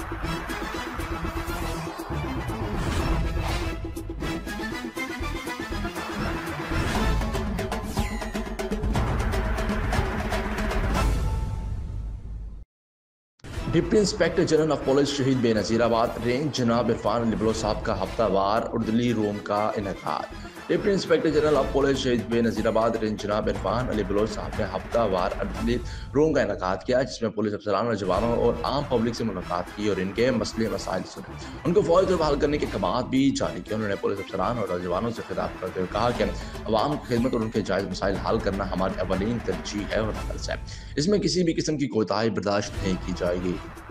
Deputy inspector general of police Shaheed Benazirabad range जनाब Irfan Ali Bloch साहब का हफ्तावार उर्दली रूम का इनेकाद। Deputy inspector general of police Shaheed Benazirabad range जनाब इरफान अली बलोच साहब ने हफ्तावार उर्दली रूम का इनेकाद किया, जिसमें पुलिस अफसरान और जवानों और आम पब्लिक से मुलाकात की और इनके मसले मसाइल सुने। उनको फौज और हल करने के कमात भी जारी किए। उन्होंने पुलिस अफसरान और जवानों से खिताब करते हुए कहा कि अवाम की खिदमत और उनके जायज़ मसाइल हल करना हमारी अवलीन तरजीह है और फर्ज है। इसमें किसी भी किस्म की कोताही बर्दाश्त नहीं की जाएगी।